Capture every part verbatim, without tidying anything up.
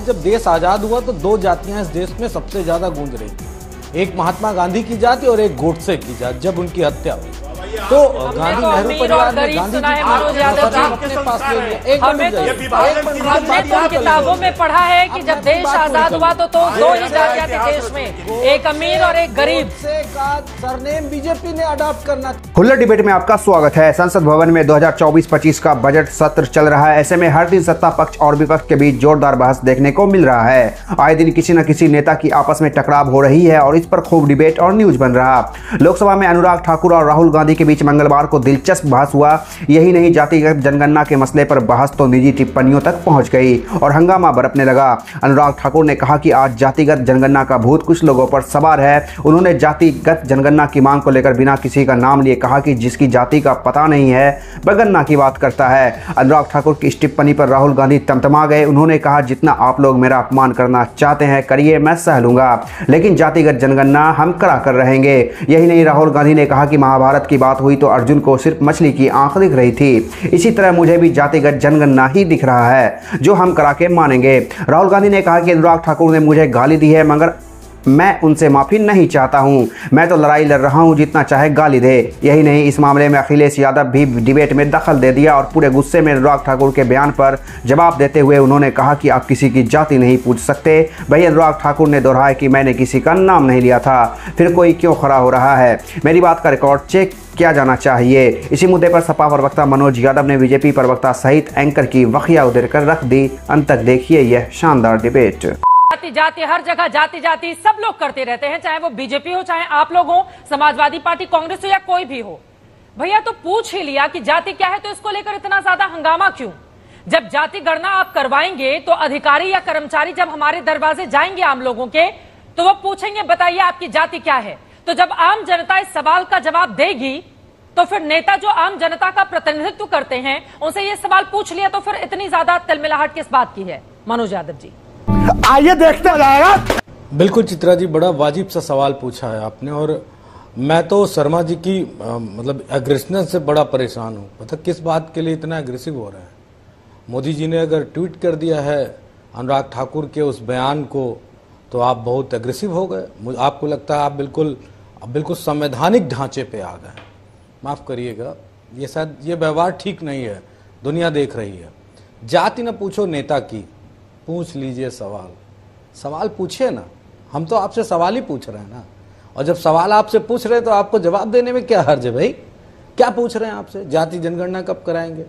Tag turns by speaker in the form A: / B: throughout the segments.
A: जब देश आजाद हुआ तो दो जातियां इस देश में सबसे ज्यादा गूंज रही थी, एक महात्मा गांधी की जाति और एक गोडसे की जाति। जब उनकी हत्या हुई तो गांधी नेहरू परिवार ने गांधी जी अपने पास ले लिया। एक
B: हमें तो हमने तो किताबों में पढ़ा है कि जब देश आजाद हुआ तो तो दो ही जातियां थी देश में, एक अमीर और एक गरीब।
A: का सरनेम बीजेपी ने अडॉप्ट करना।
C: हुल्लड़ डिबेट में आपका स्वागत है। संसद भवन में दो हज़ार चौबीस पच्चीस का बजट सत्र चल रहा है। ऐसे में हर दिन सत्ता पक्ष और विपक्ष के बीच जोरदार बहस देखने को मिल रहा है। आए दिन किसी न किसी नेता की आपस में टकराव हो रही है और इस पर खूब डिबेट और न्यूज बन रहा। लोकसभा में अनुराग ठाकुर और राहुल गांधी के बीच मंगलवार को दिलचस्प बहस हुआ। यही नहीं, जातिगत जनगणना के मसले पर बहस तो निजी टिप्पणियों तक पहुंच गई और हंगामा बरपने लगा। अनुराग ठाकुर ने कहा कि आज जातिगत जनगणना का भूत कुछ लोगों पर सवार है। उन्होंने जातिगत जनगणना की मांग को लेकर बिना किसी का नाम लिए कहा कि जिसकी जाति का पता नहीं है वह गणना की बात करता है। अनुराग ठाकुर की इस टिप्पणी पर राहुल गांधी तमतमा गए। उन्होंने कहा, जितना आप लोग मेरा अपमान करना चाहते हैं करिए, मैं सह लूंगा, लेकिन जातिगत जनगणना हम करा कर रहेंगे। यही नहीं, राहुल गांधी ने कहा कि महाभारत की बात हुई तो अर्जुन को सिर्फ मछली की आंख दिख रही थी। इसी तरह मुझे भी जातिगत जनगणना ही दिख रहा है जो हम करा के मानेंगे। राहुल गांधी ने कहा कि अनुराग ठाकुर ने मुझे गाली दी है मगर मैं उनसे माफी नहीं चाहता हूं। मैं तो लड़ाई लड़ रहा हूं, जितना चाहे गाली दे। यही नहीं, इस मामले में अखिलेश यादव भी डिबेट में दखल दे दिया और पूरे गुस्से में अनुराग ठाकुर के बयान पर जवाब देते हुए उन्होंने कहा कि आप किसी की जाति नहीं पूछ सकते। वही अनुराग ठाकुर ने दोहराया कि मैंने किसी का नाम नहीं लिया था, फिर कोई क्यों खड़ा हो रहा है। मेरी बात का रिकॉर्ड चेक किया जाना चाहिए। इसी मुद्दे पर सपा प्रवक्ता मनोज यादव ने बीजेपी प्रवक्ता सहित एंकर की वखिया उधेड़ कर रख दी। अंत तक देखिए यह शानदार डिबेट।
B: जाति जाति हर जगह जाति जाति सब लोग करते रहते हैं, चाहे वो बीजेपी हो, चाहे आप लोग हो, समाजवादी पार्टी, कांग्रेस हो या कोई भी हो। भैया तो पूछ ही लिया कि जाति क्या है, तो इसको लेकर इतना ज्यादा हंगामा क्यों? जब जाति गणना आप करवाएंगे तो अधिकारी या कर्मचारी जब हमारे दरवाजे जाएंगे आम लोगों के तो वो पूछेंगे बताइए आपकी जाति क्या है। तो जब आम जनता इस सवाल का जवाब देगी तो फिर नेता जो आम जनता का प्रतिनिधित्व करते हैं उनसे ये सवाल पूछ लिया तो फिर इतनी ज्यादा तिलमिलाहट किस बात की है? मनोज यादव जी,
C: आइए देखते हो जाएगा।
A: बिल्कुल चित्रा जी, बड़ा वाजिब सा सवाल पूछा है आपने और मैं तो शर्मा जी की आ, मतलब एग्रेसिव से बड़ा परेशान हूँ। मतलब किस बात के लिए इतना एग्रेसिव हो रहा है? मोदी जी ने अगर ट्वीट कर दिया है अनुराग ठाकुर के उस बयान को तो आप बहुत एग्रेसिव हो गए। आपको लगता है आप बिल्कुल बिल्कुल संवैधानिक ढांचे पे आ गए। माफ़ करिएगा, ये शायद ये व्यवहार ठीक नहीं है। दुनिया देख रही है। जाति न पूछो नेता की, पूछ लीजिए सवाल। सवाल पूछिए ना, हम तो आपसे सवाल ही पूछ रहे हैं ना। और जब सवाल आपसे पूछ रहे हैं तो आपको जवाब देने में क्या हर्ज है भाई? क्या पूछ रहे हैं आपसे? जाति जनगणना कब कराएंगे?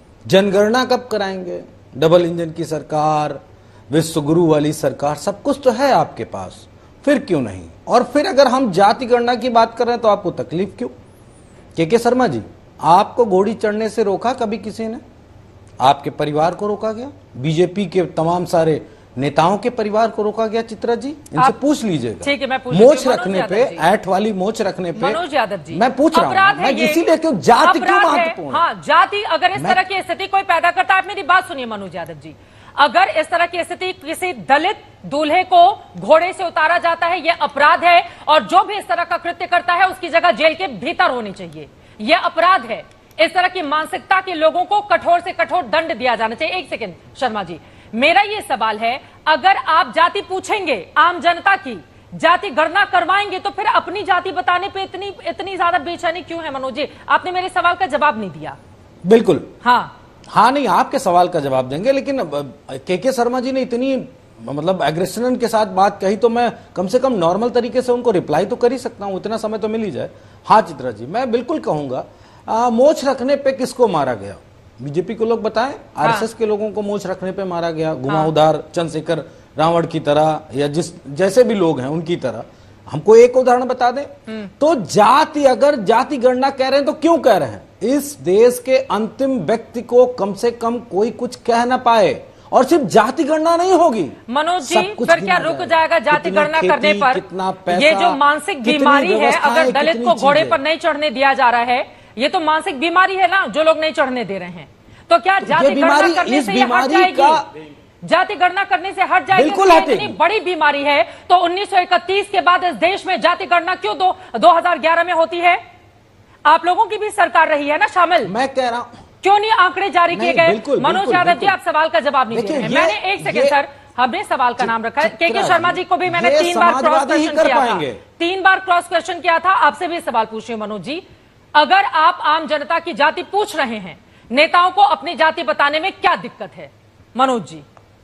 A: जनगणना कब कराएंगे? डबल इंजन की सरकार, विश्व गुरु वाली सरकार, सब कुछ तो है आपके पास, फिर क्यों नहीं? और फिर अगर हम जाति गणना की बात कर रहे हैं तो आपको तकलीफ क्यों? के के शर्मा जी, आपको घोड़ी चढ़ने से रोका कभी किसी ने? आपके परिवार को रोका गया? बीजेपी के तमाम सारे नेताओं के परिवार को रोका गया? चित्रा जी, इनसे पूछ लीजिएगा।
B: ठीक है, मैं पूछ
A: मोच रखने पे, ऐठ वाली मोच रखने पे
B: मनोज यादव जी,
A: मैं पूछ रहा हूँ, मैं इसीलिए क्यों जाति क्यों महत्वपूर्ण?
B: हाँ, जाति अगर इस तरह की स्थिति कोई पैदा करता है, आप मेरी बात सुनिए मनोज यादव जी, अगर इस तरह की स्थिति किसी दलित दूल्हे को घोड़े से उतारा जाता है, यह अपराध है और जो भी इस तरह का कृत्य करता है उसकी जगह जेल के भीतर होनी चाहिए। यह अपराध है। इस तरह की मानसिकता के लोगों को कठोर से कठोर दंड दिया जाना चाहिए। एक सेकंड शर्मा जी, मेरा यह सवाल है, अगर आप जाति पूछेंगे आम जनता की, जाति गणना करवाएंगे तो फिर अपनी जाति बताने पे इतनी इतनी ज्यादा बेचैनी क्यों है? मनोज जी, आपने मेरे सवाल का जवाब नहीं दिया।
A: बिल्कुल,
B: हाँ
A: हाँ नहीं, आपके सवाल का जवाब देंगे, लेकिन के के शर्मा जी ने इतनी मतलब एग्रेशन के साथ बात कही तो मैं कम से कम नॉर्मल तरीके से उनको रिप्लाई तो कर ही सकता हूं, इतना समय तो मिल ही जाए। हाँ चित्रा जी, मैं बिल्कुल कहूंगा, मोछ रखने पे किसको मारा गया? बीजेपी को लोग बताएं। हाँ। आरएसएस के लोगों को मोछ रखने पे मारा गया, घुमावदार हाँ। चंद्रशेखर रावण की तरह या जिस जैसे भी लोग हैं उनकी तरह। हमको एक उदाहरण बता दें तो जाति, अगर जाति गणना कह रहे हैं तो क्यों कह रहे हैं? इस देश के अंतिम व्यक्ति को कम से कम कोई कुछ कह ना पाए। और सिर्फ जाति गणना नहीं होगी
B: मनोज जी, फिर क्या रुक जाएगा जाति गणना करने पर?
A: कितना पैसा,
B: ये जो मानसिक बीमारी है, अगर दलित को घोड़े पर नहीं चढ़ने दिया जा रहा है, ये तो मानसिक बीमारी है ना, जो लोग नहीं चढ़ने दे रहे हैं। तो क्या जाति गणना करने से हट जाएगी? जाति गणना करने से हट जाएगी?
A: बिल्कुल हटेगी।
B: इतनी बड़ी बीमारी है तो उन्नीस सौ इकतीस के बाद इस देश में जाति गणना क्यों दो दो हजार ग्यारह में होती है? आप लोगों की भी सरकार रही है ना शामिल।
A: मैं कह रहा हूं
B: क्यों नहीं आंकड़े जारी किए गए? मनोज यादव जी, आप सवाल का जवाब नहीं दे रहे हैं। मैंने एक सेकंड सर, हमने सवाल का नाम रखा है। के के शर्मा जी को भी मैंने तीन बार क्रॉस क्वेश्चन किया था तीन बार क्रॉस क्वेश्चन किया था आपसे भी सवाल पूछिए मनोज जी, अगर आप आम जनता की जाति पूछ रहे हैं, नेताओं को अपनी जाति बताने में क्या दिक्कत है? मनोज जी,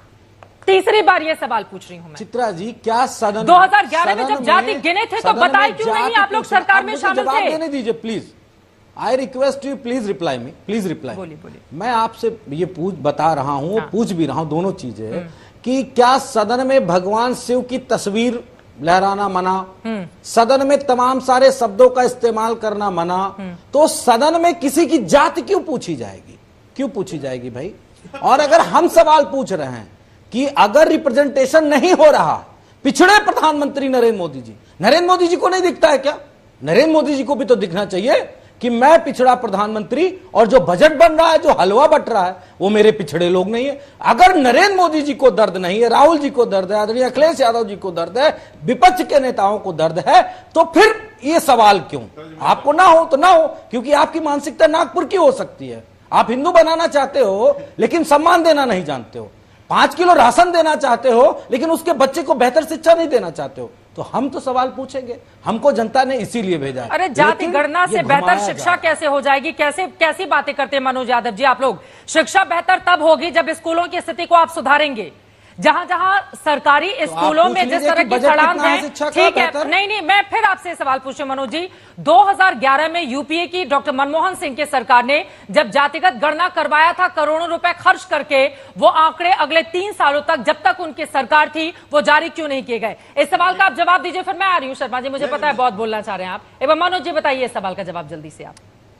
B: तीसरी बार ये सवाल पूछ रही हूं मैं।
A: चित्रा जी, क्या सदन
B: दो हज़ार ग्यारह में जब जाति गिने थे तो बताए क्यों नहीं आप लोग सरकार में शामिल थे?
A: देने दीजिए please, I request you, please reply me, please reply.
B: बोलिए बोलिए।
A: मैं आपसे ये पूछ बता रहा हूं, हाँ। पूछ भी रहा हूं, दोनों चीजें कि क्या सदन में भगवान शिव की तस्वीर लहराना मना, सदन में तमाम सारे शब्दों का इस्तेमाल करना मना, तो सदन में किसी की जाति क्यों पूछी जाएगी? क्यों पूछी जाएगी भाई? और अगर हम सवाल पूछ रहे हैं कि अगर रिप्रेजेंटेशन नहीं हो रहा, पिछड़े प्रधानमंत्री नरेंद्र मोदी जी, नरेंद्र मोदी जी को नहीं दिखता है क्या? नरेंद्र मोदी जी को भी तो दिखना चाहिए कि मैं पिछड़ा प्रधानमंत्री, और जो बजट बन रहा है, जो हलवा बट रहा है, वो मेरे पिछड़े लोग नहीं है। अगर नरेंद्र मोदी जी को दर्द नहीं है, राहुल जी को दर्द है, आदरणीय अखिलेश यादव जी को दर्द है, विपक्ष के नेताओं को दर्द है, तो फिर ये सवाल क्यों? आपको ना हो तो ना हो, क्योंकि आपकी मानसिकता नागपुर की हो सकती है। आप हिंदू बनाना चाहते हो लेकिन सम्मान देना नहीं जानते हो, पांच किलो राशन देना चाहते हो लेकिन उसके बच्चे को बेहतर शिक्षा नहीं देना चाहते हो, तो हम तो सवाल पूछेंगे, हमको जनता ने इसीलिए भेजा है।
B: अरे जाति गणना से बेहतर शिक्षा कैसे हो जाएगी? कैसे कैसी बातें करते हैं मनोज यादव जी आप लोग? शिक्षा बेहतर तब होगी जब स्कूलों की स्थिति को आप सुधारेंगे। जहां जहां सरकारी तो स्कूलों में जिस तरह की छलांग है, ठीक है, नहीं नहीं मैं फिर आपसे सवाल पूछूं मनोज जी, दो हज़ार ग्यारह में यूपीए की डॉक्टर मनमोहन सिंह की सरकार ने जब जातिगत गणना करवाया था, करोड़ों रुपए खर्च करके, वो आंकड़े अगले तीन सालों तक जब तक उनकी सरकार थी वो जारी क्यों नहीं किए गए? इस सवाल का आप जवाब दीजिए, फिर मैं आ रही हूं शर्मा जी, मुझे पता है बहुत बोलना चाह रहे हैं आप। एवं मनोज जी बताइए इस सवाल का जवाब जल्दी से। आप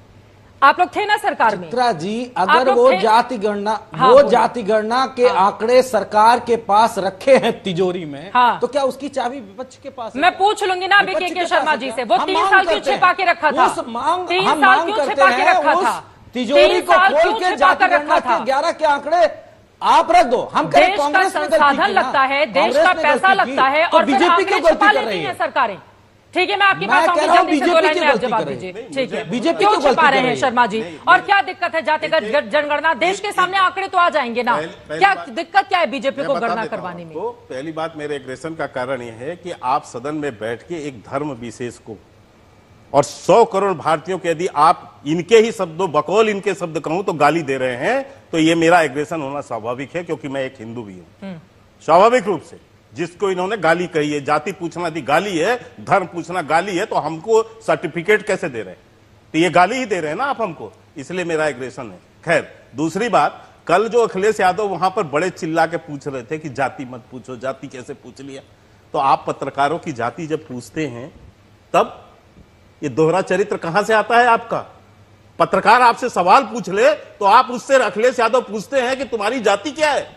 B: आप लोग थे ना सरकार में?
A: चित्रा जी, अगर वो जाति गणना हाँ, वो जाति गणना के हाँ, आंकड़े सरकार के पास रखे हैं तिजोरी में, हाँ, तो क्या उसकी चाबी विपक्ष के पास?
B: मैं पूछ लूंगी ना अभी के के शर्मा जी से, वो तीन साल क्यों छिपा के रखा था? तीन साल क्यों छिपा के रखा था?
A: तिजोरी को खोल के जाति गणना के ग्यारह के आंकड़े आप रख दो। हम
B: देश का संसाधन लगता है, देश का पैसा लगता है, और बीजेपी क्यों छुपा लेती है सरकारें? ठीक है, मैं आपकी बात जल्दी से दो लाइन में आप जवाब दीजिए। ठीक है, बीजेपी क्यों छुपा रहे हैं शर्मा जी? और क्या दिक्कत है जातिगत जनगणना? देश के सामने आंकड़े तो आ जाएंगे ना, क्या दिक्कत क्या है बीजेपी को गणना करवाने में?
D: पहली बात, मेरे एग्रेशन का कारण यह है कि आप सदन में बैठ के एक धर्म विशेष को और सौ करोड़ भारतीयों के यदि आप इनके ही शब्दों, बकौल इनके शब्द कहूं तो गाली दे रहे हैं, तो ये मेरा एग्रेशन होना स्वाभाविक है, क्योंकि मैं एक हिंदू भी हूं। स्वाभाविक रूप से जिसको इन्होंने गाली कही है, जाति पूछना भी गाली है, धर्म पूछना गाली है, तो हमको सर्टिफिकेट कैसे दे रहे हैं? तो ये गाली ही दे रहे हैं ना आप हमको, इसलिए मेरा एग्रेशन है। खैर, दूसरी बात, कल जो अखिलेश यादव वहां पर बड़े चिल्ला के पूछ रहे थे कि जाति मत पूछो, जाति कैसे पूछ लिया, तो आप पत्रकारों की जाति जब पूछते हैं तब ये दोहरा चरित्र कहां से आता है आपका? पत्रकार आपसे सवाल पूछ ले तो आप उससे अखिलेश यादव पूछते हैं कि तुम्हारी जाति क्या है,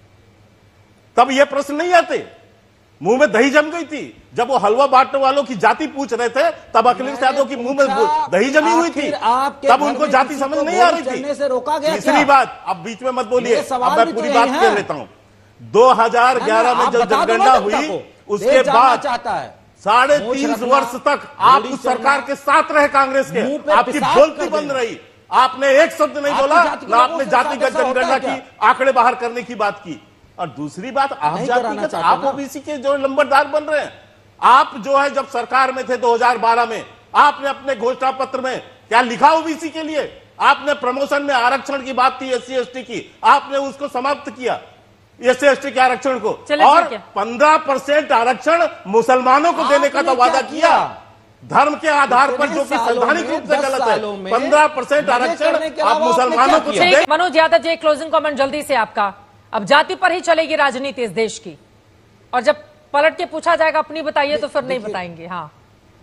D: तब ये प्रश्न नहीं आते। मुंह में दही जम गई थी जब वो हलवा बांटने वालों की जाति पूछ रहे थे, तब अखिलेश यादव की मुंह में दही जमी हुई थी, तब उनको जाति समझ नहीं आ रही थी। से रोका गया। तीसरी बात, अब बीच में मत बोलिए, अब मैं पूरी बात कह लेता हूं। दो हज़ार ग्यारह में जब जनगणना हुई, उसके बाद साढ़े तीन वर्ष तक आप उस सरकार के साथ रहे, कांग्रेस के, आपकी बोलती बंद रही, आपने एक शब्द नहीं बोला, ना आपने जातिगत जनगणना की आंकड़े बाहर करने की बात की। और दूसरी बात, आप जातिगत, आप ओबीसी के जो नंबरदार बन रहे हैं, आप जो है जब सरकार में थे दो हज़ार बारह में, आपने अपने घोषणा पत्र में क्या लिखा ओबीसी के लिए? आपने प्रमोशन में आरक्षण की बात थी, एससी एसटी की, आपने उसको समाप्त किया, एससी एसटी के आरक्षण को, और पंद्रह परसेंट आरक्षण मुसलमानों को देने का तो वादा किया, धर्म के आधार पर, जो कि संवैधानिक रूप से गलत है। पंद्रह परसेंट आरक्षण आप मुसलमानों को।
B: मनोज यादव जी, क्लोजिंग कमेंट जल्दी से आपका। अब जाति पर ही चलेगी राजनीति इस देश की, और जब पलट के पूछा जाएगा अपनी बताइए तो फिर नहीं बताएंगे। हाँ,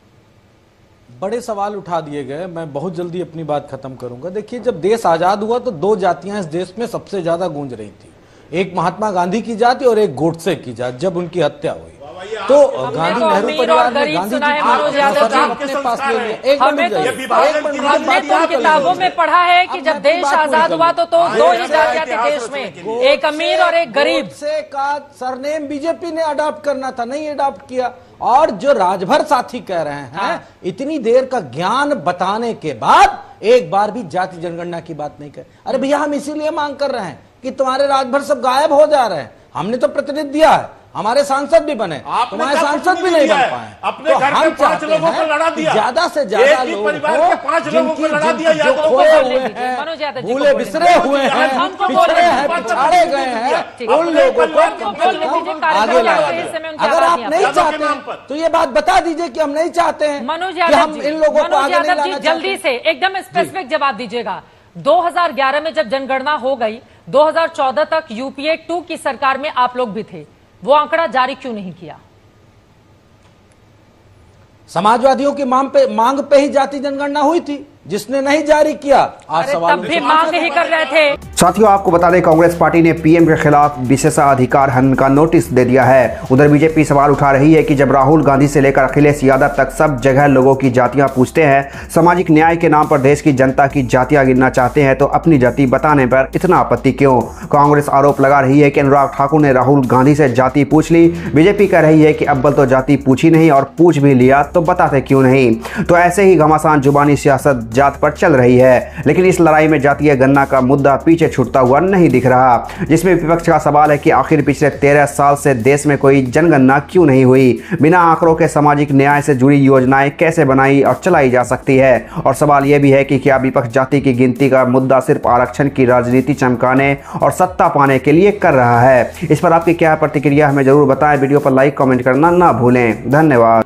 A: बड़े सवाल उठा दिए गए, मैं बहुत जल्दी अपनी बात खत्म करूंगा। देखिए, जब देश आजाद हुआ तो दो जातियां इस देश में सबसे ज्यादा गूंज रही थी, एक महात्मा गांधी की जाति और एक गोडसे की जाति। जब उनकी हत्या हुई तो गांधी नेहरू परिवार ने गांधी जी अपने पास ले लिया।
B: हमने तो हमने तो किताबों में पढ़ा है कि जब देश आजाद हुआ तो तो दो ही जातियां थी देश में, एक अमीर और एक गरीब।
A: से का सरनेम बीजेपी ने अडॉप्ट करना था, नहीं अडॉप्ट किया। और जो राजभर साथी कह रहे हैं, इतनी देर का ज्ञान बताने के बाद एक बार भी जाति जनगणना की बात नहीं कर। अरे भैया, हम इसीलिए मांग कर रहे हैं कि तुम्हारे राजभर सब गायब हो जा रहे हैं। हमने तो प्रतिनिधि दिया है, हमारे सांसद भी बने, तुम्हारे सांसद भी नहीं बन पाए।
D: अपने घर के पांच लोगों को लड़ा दिया,
A: ज्यादा से ज्यादा लोग
D: परिवार के पांच लोगों को लड़ा दिया,
A: जो खोए हुए हैं, भूले बिसरे हुए हैं, पिछड़े हैं, पिछाड़े गए हैं, उन लोगों को आगे लाया। अगर आप नहीं चाहते तो ये बात बता दीजिए कि हम नहीं चाहते हैं
B: मनोज
A: कि हम इन लोगों को आगे नहीं लाना।
B: जल्दी से एकदम स्पेसिफिक जवाब दीजिएगा। दो हज़ार ग्यारह में जब जनगणना हो गई, दो हज़ार चौदह तक यूपीए टू की सरकार में आप लोग भी थे, वो आंकड़ा जारी क्यों नहीं किया?
A: समाजवादियों की मांग पे मांग पे ही जाति जनगणना हुई थी, जिसने नहीं जारी किया आज सवाल
B: तब भी मांग ही कर रहे थे।
C: साथियों, आपको बता दें कांग्रेस पार्टी ने पीएम के खिलाफ विशेषाधिकार हनन का नोटिस दे दिया है। उधर बीजेपी सवाल उठा रही है कि जब राहुल गांधी से लेकर अखिलेश यादव तक सब जगह लोगों की जातियां पूछते हैं, सामाजिक न्याय के नाम पर देश की जनता की जातियां गिनना चाहते हैं, तो अपनी जाति बताने पर इतना आपत्ति क्यों? कांग्रेस आरोप लगा रही है कि अनुराग ठाकुर ने राहुल गांधी से जाति पूछ ली। बीजेपी कह रही है कि अव्वल तो जाति पूछी नहीं और पूछ भी लिया तो बताते क्यों नहीं। तो ऐसे ही घमासान जुबानी सियासत जात पर चल रही है, लेकिन इस लड़ाई में जातीय गणना का मुद्दा पीछे छूटता हुआ नहीं दिख रहा, जिसमें विपक्ष का सवाल है कि आखिर पिछले तेरह साल से देश में कोई जनगणना क्यों नहीं हुई? बिना आंकड़ों के सामाजिक न्याय से जुड़ी योजनाएं कैसे बनाई और चलाई जा सकती है? और सवाल यह भी है कि क्या विपक्ष जाति की गिनती का मुद्दा सिर्फ आरक्षण की राजनीति चमकाने और सत्ता पाने के लिए कर रहा है? इस पर आपकी क्या प्रतिक्रिया हमें जरूर बताएं। वीडियो पर लाइक कमेंट करना ना भूलें। धन्यवाद।